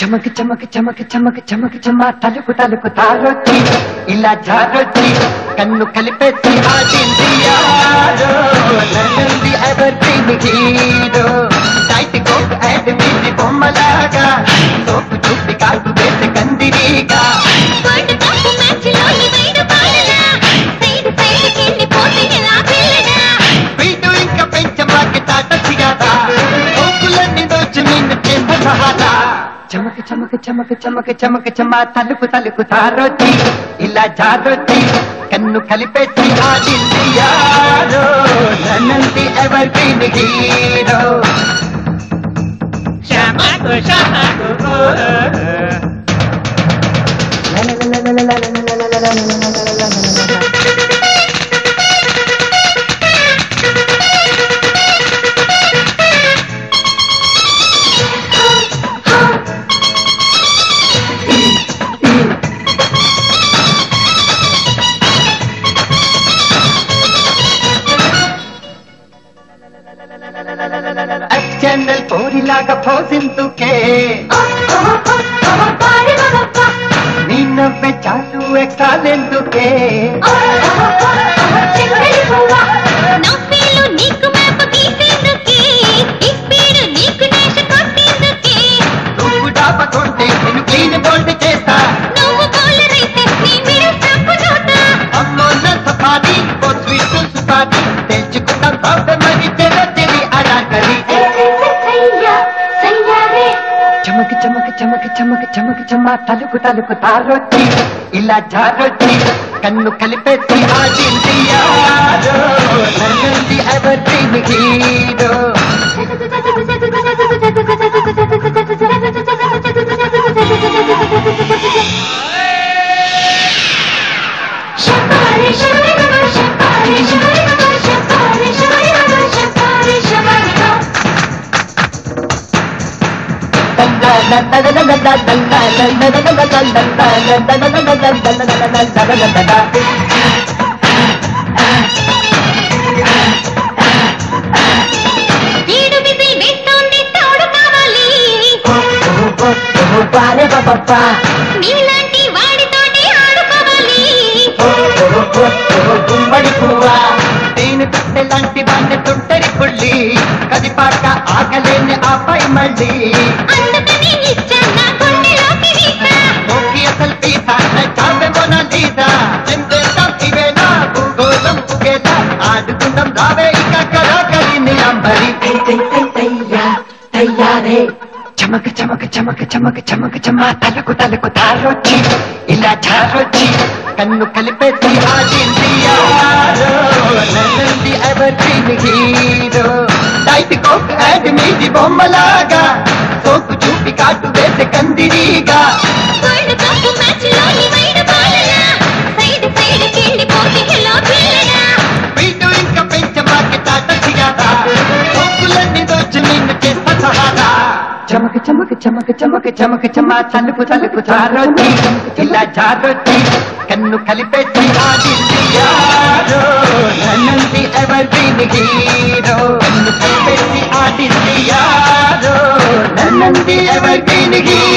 చమక్ చమక్ చమక్ చమక్ చమక్ చమా తలుకు తలుకు తారొచ్చి ఇలా జారొచ్చి కన్ను కలిపేసి ఆడింది యారో నన్నుంది evergreen hero tight coat యాడ్ మీది బొమ్మలాగా సోపు చూపి కాల్పు వేసి కందిరీగా వరల్డ్ కప్ మ్యాచ్ లో ఇవైన పాలనా సైడ్ సైడ్ కింది పోతే ఎలా పిల్లడా వీడు ఇంకా పెంచమాకి తాటచ్చిగాదా ఓకులన్నీ దోచి నిన్ను చేత సహాదా చమక్ చమక్ చమక్ చమక్ చమక్ చమా తలుకు తలుకు తారొచ్చి ఇలా జారొచ్చి కన్ను కలిపేసి ఆడింది యారో నన్నంది evergreen hero Chamakku, Chamakku. అచ్చన్నల్ పోరిలాగా పోసిందుకే నీ నవ్వే చాలు ఎక్కాలెందుకే నవ్వేలు నీకు మ్యాప్ తీసేందుకే ఈ స్పీడ్ నీకు నేష కొట్టేందుకే నువ్వు డాపకుంటే నేను క్లీన్ బోల్డ్ చేస్తా నువ్వు బౌలర్ అయితే నీ మిడిల్ స్టంప్ చూస్తా అమ్మో నా సఫారీ ఓ స్వీట్ సుపారీ తెచ్చుకుంటాం బాబే మరి తెలి అలా కరి చమక్ చమక్ చమక్ చమక్ చమక్ చమా తలుకు తలుకు తారొచ్చి ఇలా జారొచ్చి కన్ను కలిపేసి ఆడింది యారో నన్నుంది ఎవర్ గ్రీన్ హీరో ఈడు విజిల్ వేస్తోంది తోడు కావాలి నీలాంటి వాడితోటి ఆడుకోవాలి గుమ్మడి పువ్వా తేనె పెట్టెలాంటి వాడిని తుంటరి పుల్లి కదిపాక ఆగలేని ఆపై మళ్ళీ అందుకని ఇచ్చా నా గుండెలోకి వీసా నోకి అసలు తీసా చావే మొన లీదా ఎంతేస్తాం ఇవేనా భూగోళం ఉగేలా ఆడుకుందాం రావే ఇక కరాకరిని అంబరి తయ్యారే చమక్ చమక్ చమక్ చమక్ చమక్ చమా తలకు తలకు తారొచ్చి ఇలా జారొచ్చి కన్ను కలిపేసి ఆడింది యారో నన్నుంది ఎవర్ గ్రీన్ హీరో టైట్ కోక్ యాడ్ మీది బొమ్మలాగా సోకు చూపి కాటు వేసి కందిరీగా వరల్డ్ కప్ మ్యాచ్ లో ఇవైన పాలనా సైడ్ సైడ్ కింది పోతే ఎలా పిల్లడా వీడు ఇంకా పెంచమాకి తాటచ్చిగాదా ఓకులన్నీ దోచి నిన్ను చేత సహాదా చమక్ చమక్ చమక్ చమక్ చమక్ చమా తలుకు తలుకు తారొచ్చి ఇలా జారొచ్చి కన్ను కలిపేసి ఆడింది యారో నన్నుంది ఎవర్ గ్రీన్ హీరో కన్ను కలిపేసి ఆడింది యారో నన్నుంది ఎవర్ గ్రీన్ హీరో